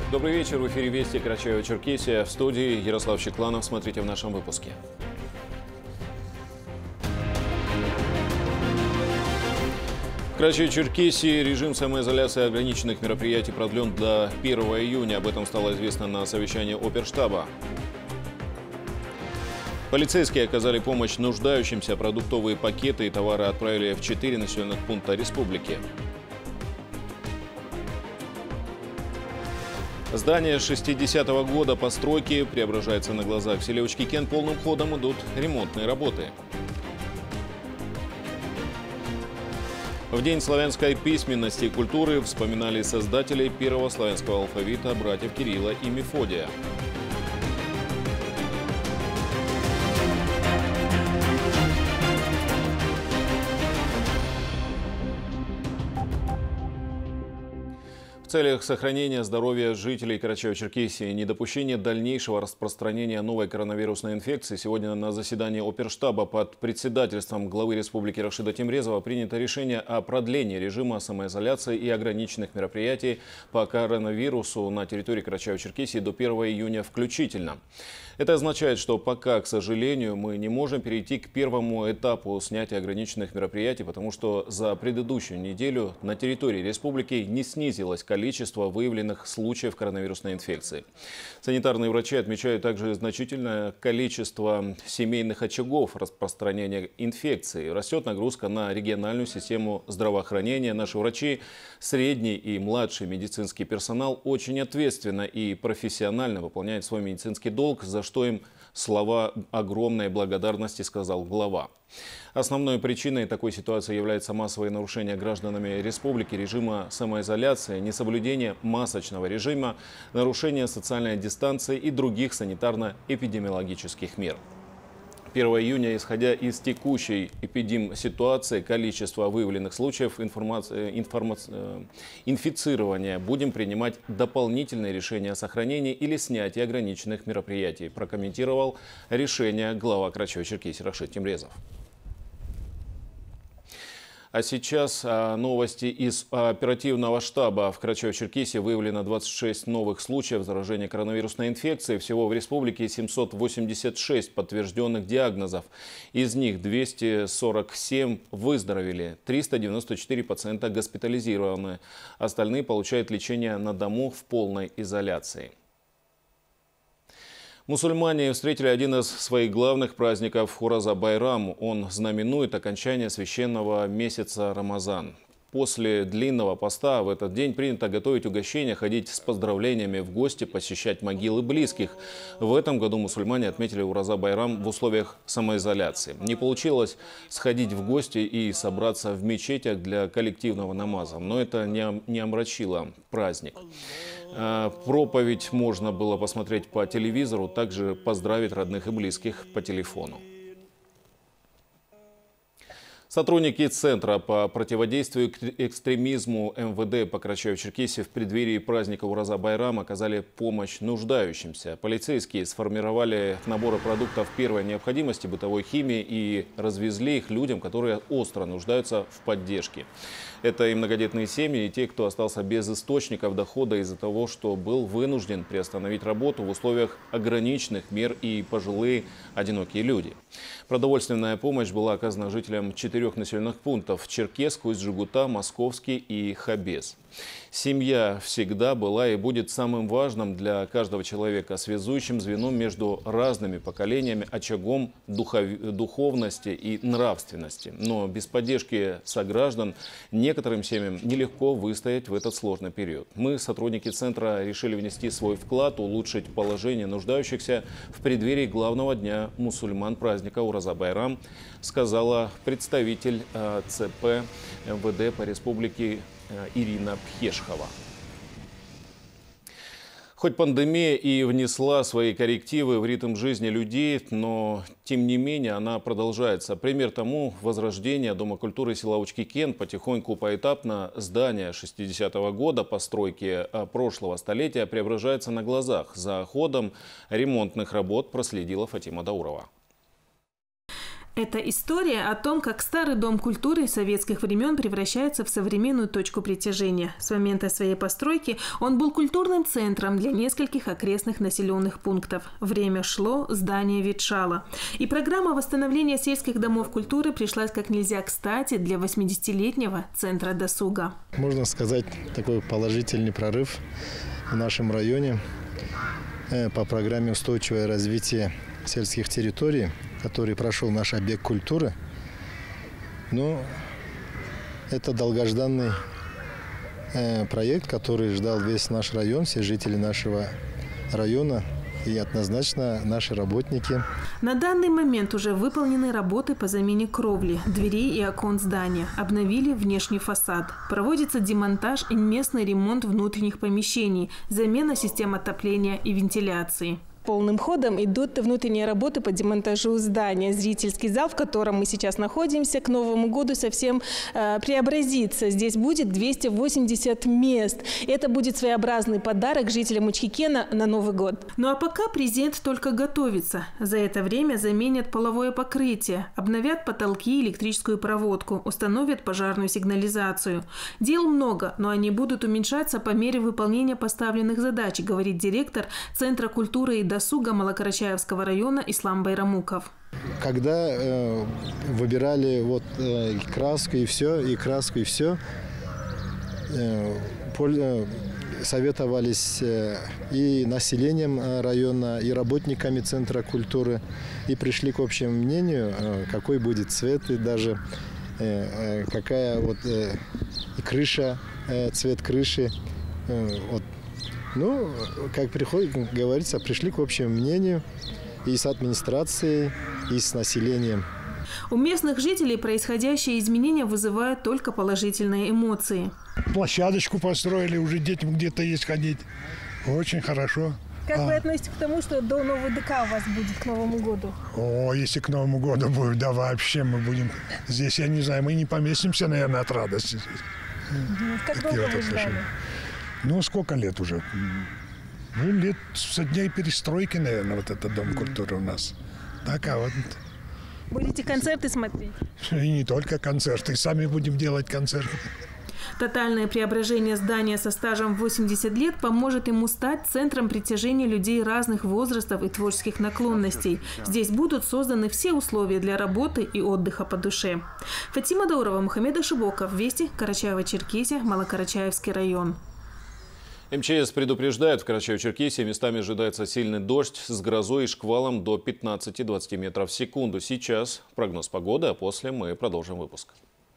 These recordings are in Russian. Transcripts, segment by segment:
Добрый вечер. В эфире «Вести» Карачаево-Черкесия. В студии Ярослав Щекланов. Смотрите в нашем выпуске. В Карачаево-Черкесии режим самоизоляции и ограниченных мероприятий продлен до 1 июня. Об этом стало известно на совещании оперштаба. Полицейские оказали помощь нуждающимся. Продуктовые пакеты и товары отправили в 4 населенных пункта республики. Здание 60-го года постройки преображается на глазах. В селе Учки-Кен полным ходом идут ремонтные работы. В День славянской письменности и культуры вспоминали создателей первого славянского алфавита братьев Кирилла и Мефодия. В целях сохранения здоровья жителей Карачаево-Черкесии и недопущения дальнейшего распространения новой коронавирусной инфекции сегодня на заседании оперштаба под председательством главы республики Рашида Темрезова принято решение о продлении режима самоизоляции и ограниченных мероприятий по коронавирусу на территории Карачаево-Черкесии до 1 июня включительно. Это означает, что пока, к сожалению, мы не можем перейти к первому этапу снятия ограниченных мероприятий, потому что за предыдущую неделю на территории республики не снизилось количество выявленных случаев коронавирусной инфекции. Санитарные врачи отмечают также значительное количество семейных очагов распространения инфекции. Растет нагрузка на региональную систему здравоохранения. Наши врачи, средний и младший медицинский персонал очень ответственно и профессионально выполняют свой медицинский долг, за что им слова огромной благодарности, сказал глава. Основной причиной такой ситуации является массовое нарушение гражданами республики режима самоизоляции, несоблюдение масочного режима, нарушение социальной дистанции и других санитарно-эпидемиологических мер. 1 июня, исходя из текущей эпидемситуации, количество выявленных случаев инфицирования, будем принимать дополнительные решения о сохранении или снятии ограниченных мероприятий, прокомментировал решение глава Карачаево-Черкесии Рашид Темрезов. А сейчас новости из оперативного штаба. В Карачаево-Черкесии выявлено 26 новых случаев заражения коронавирусной инфекцией. Всего в республике 786 подтвержденных диагнозов. Из них 247 выздоровели, 394 пациента госпитализированы. Остальные получают лечение на дому в полной изоляции. Мусульмане встретили один из своих главных праздников – Ураза-Байрам. Он знаменует окончание священного месяца Рамазан. После длинного поста в этот день принято готовить угощения, ходить с поздравлениями в гости, посещать могилы близких. В этом году мусульмане отметили Ураза-Байрам в условиях самоизоляции. Не получилось сходить в гости и собраться в мечетях для коллективного намаза, но это не омрачило праздник. Проповедь можно было посмотреть по телевизору, также поздравить родных и близких по телефону. Сотрудники Центра по противодействию к экстремизму МВД по Карачаево-Черкесии в преддверии праздника Ураза-Байрам оказали помощь нуждающимся. Полицейские сформировали наборы продуктов первой необходимости бытовой химии и развезли их людям, которые остро нуждаются в поддержке. Это и многодетные семьи, и те, кто остался без источников дохода из-за того, что был вынужден приостановить работу в условиях ограниченных мер, и пожилые одинокие люди. Продовольственная помощь была оказана жителям 4 населенных пунктов – Черкесск, Усть-Жигута, Московский и Хабес. Семья всегда была и будет самым важным для каждого человека, связующим звеном между разными поколениями, очагом духовности и нравственности. Но без поддержки сограждан некоторым семьям нелегко выстоять в этот сложный период. Мы, сотрудники Центра, решили внести свой вклад, улучшить положение нуждающихся в преддверии главного дня мусульман праздника Ураза-Байрам, сказала представитель ЦП МВД по республике Ирина Пхешхова. Хоть пандемия и внесла свои коррективы в ритм жизни людей, но тем не менее она продолжается. Пример тому – возрождение Дома культуры села Учки-Кен. Потихоньку, поэтапно здание 60-го года постройки прошлого столетия преображается на глазах. За ходом ремонтных работ проследила Фатима Даурова. Это история о том, как старый дом культуры советских времен превращается в современную точку притяжения. С момента своей постройки он был культурным центром для нескольких окрестных населенных пунктов. Время шло, здание ветшало. И программа восстановления сельских домов культуры пришлась как нельзя кстати для 80-летнего центра досуга. Можно сказать, такой положительный прорыв в нашем районе по программе «Устойчивое развитие сельских территорий», который прошел наш объект культуры. Но это долгожданный проект, который ждал весь наш район, все жители нашего района и однозначно наши работники. На данный момент уже выполнены работы по замене кровли, дверей и окон здания. Обновили внешний фасад. Проводится демонтаж и местный ремонт внутренних помещений, замена систем отопления и вентиляции. Полным ходом идут внутренние работы по демонтажу здания. Зрительский зал, в котором мы сейчас находимся, к Новому году совсем преобразится. Здесь будет 280 мест. Это будет своеобразный подарок жителям Учхикена на Новый год. Ну а пока презент только готовится. За это время заменят половое покрытие, обновят потолки и электрическую проводку, установят пожарную сигнализацию. Дел много, но они будут уменьшаться по мере выполнения поставленных задач, говорит директор Центра культуры и досуга Малокарачаевского района Ислам Байрамуков. Когда выбирали краску и все, советовались и населением района, и работниками Центра культуры, и пришли к общему мнению, какой будет цвет, и даже какая крыша, цвет крыши. Ну, как говорится, пришли к общему мнению и с администрацией, и с населением. У местных жителей происходящие изменения вызывают только положительные эмоции. Площадочку построили, уже детям где-то есть ходить. Очень хорошо. Как вы относитесь к тому, что до Нового ДК у вас будет к Новому году? О, если к Новому году будет, да вообще мы будем здесь, я не знаю, мы не поместимся, наверное, от радости. Как долго вы ждали? Ну, сколько лет уже? Ну, лет со дней перестройки, наверное, вот этот Дом культуры у нас. Так, а вот... Будете концерты смотреть? И не только концерты, сами будем делать концерты. Тотальное преображение здания со стажем 80 лет поможет ему стать центром притяжения людей разных возрастов и творческих наклонностей. Здесь будут созданы все условия для работы и отдыха по душе. Фатима Даурова, Мухаммед Ашибоков, Вести, Карачаево-Черкесия, Малокарачаевский район. МЧС предупреждает, в Карачаево-Черкесии местами ожидается сильный дождь с грозой и шквалом до 15-20 метров в секунду. Сейчас прогноз погоды, а после мы продолжим выпуск.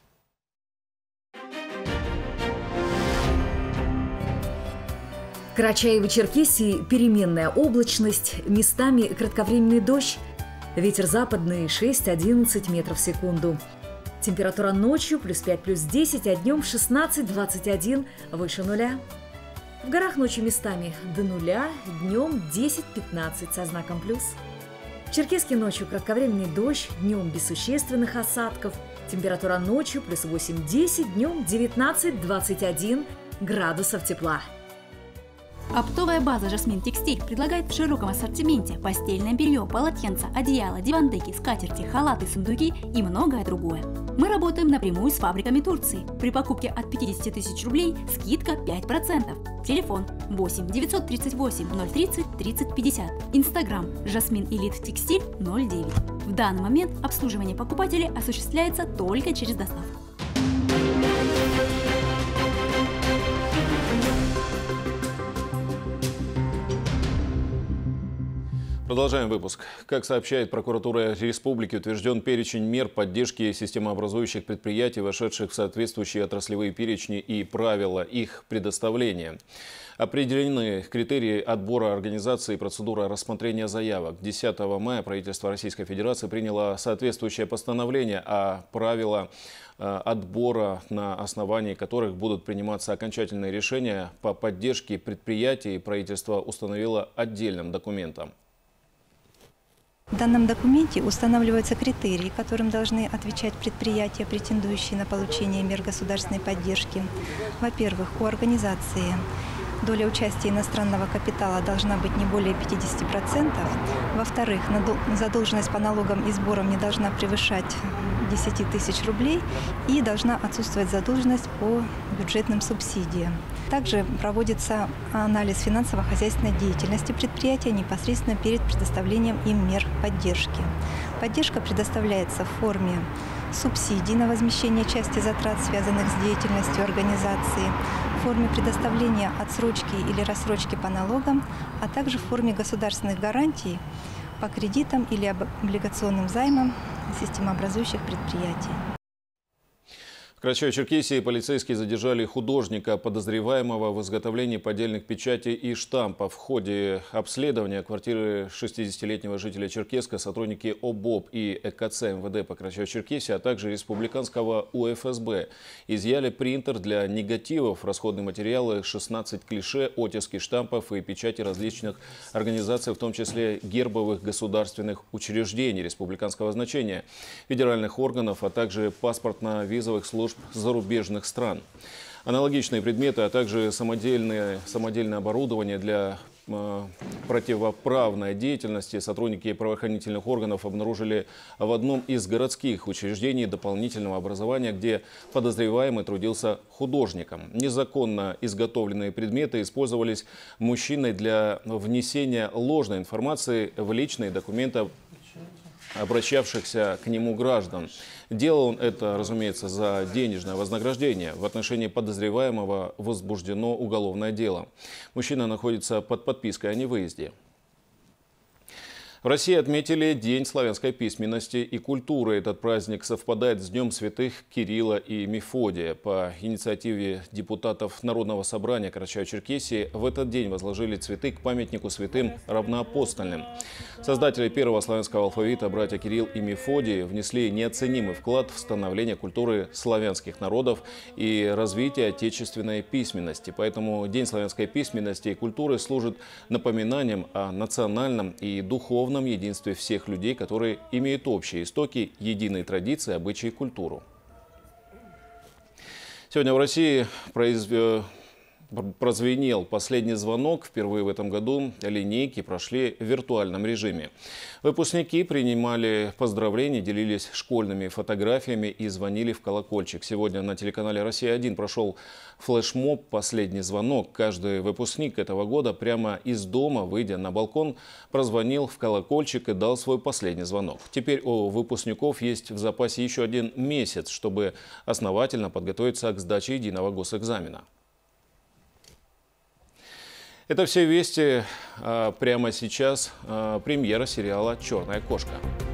В Карачаево-Черкесии переменная облачность, местами кратковременный дождь, ветер западный 6-11 метров в секунду. Температура ночью +5, +10, а днем 16-21, выше нуля. В горах ночью местами до нуля, днем 10-15 со знаком плюс. В Черкеске ночью кратковременный дождь, днем без существенных осадков. Температура ночью +8-10, днем 19-21 градусов тепла. Оптовая база «Жасмин Текстиль» предлагает в широком ассортименте постельное белье, полотенца, одеяла, дивандеки, скатерти, халаты, сундуки и многое другое. Мы работаем напрямую с фабриками Турции. При покупке от 50 тысяч рублей скидка 5%. Телефон 8 938 030 30 50. Инстаграм «Жасмин Элит Текстиль» 09. В данный момент обслуживание покупателей осуществляется только через доставку. Продолжаем выпуск. Как сообщает прокуратура республики, утвержден перечень мер поддержки системообразующих предприятий, вошедших в соответствующие отраслевые перечни и правила их предоставления. Определены критерии отбора организации и процедура рассмотрения заявок. 10 мая правительство Российской Федерации приняло соответствующее постановление о правилах отбора, на основании которых будут приниматься окончательные решения по поддержке предприятий. Правительство установило отдельным документом. В данном документе устанавливаются критерии, которым должны отвечать предприятия, претендующие на получение мер государственной поддержки. Во-первых, у организации доля участия иностранного капитала должна быть не более 50%. Во-вторых, задолженность по налогам и сборам не должна превышать 10 тысяч рублей и должна отсутствовать задолженность по бюджетным субсидиям. Также проводится анализ финансово-хозяйственной деятельности предприятия непосредственно перед предоставлением им мер поддержки. Поддержка предоставляется в форме субсидий на возмещение части затрат, связанных с деятельностью организации, в форме предоставления отсрочки или рассрочки по налогам, а также в форме государственных гарантий по кредитам или облигационным займам системообразующих предприятий. В Карачаево-Черкесии полицейские задержали художника, подозреваемого в изготовлении поддельных печатей и штампов. В ходе обследования квартиры 60-летнего жителя Черкесска сотрудники ОБОП и ЭКЦ МВД по Карачаево-Черкесии, а также республиканского УФСБ изъяли принтер для негативов, расходные материалы, 16 клише, оттиски штампов и печати различных организаций, в том числе гербовых государственных учреждений республиканского значения, федеральных органов, а также паспортно-визовых служб зарубежных стран. Аналогичные предметы, а также самодельное оборудование для противоправной деятельности сотрудники правоохранительных органов обнаружили в одном из городских учреждений дополнительного образования, где подозреваемый трудился художником. Незаконно изготовленные предметы использовались мужчиной для внесения ложной информации в личные документы обращавшихся к нему граждан. Делал он это, разумеется, за денежное вознаграждение. В отношении подозреваемого возбуждено уголовное дело. Мужчина находится под подпиской о невыезде. В России отметили День славянской письменности и культуры. Этот праздник совпадает с Днем святых Кирилла и Мефодия. По инициативе депутатов Народного собрания Карачаево-Черкесии в этот день возложили цветы к памятнику святым равноапостольным. Создатели первого славянского алфавита, братья Кирилл и Мефодий, внесли неоценимый вклад в становление культуры славянских народов и развитие отечественной письменности. Поэтому День славянской письменности и культуры служит напоминанием о национальном и духовном единстве всех людей, которые имеют общие истоки, единые традиции, обычаи и культуру. Сегодня в России прозвенел последний звонок. Впервые в этом году линейки прошли в виртуальном режиме. Выпускники принимали поздравления, делились школьными фотографиями и звонили в колокольчик. Сегодня на телеканале «Россия-1» прошел флешмоб «Последний звонок». Каждый выпускник этого года прямо из дома, выйдя на балкон, прозвонил в колокольчик и дал свой последний звонок. Теперь у выпускников есть в запасе еще один месяц, чтобы основательно подготовиться к сдаче единого госэкзамена. Это все вести. Прямо сейчас премьера сериала «Черная кошка».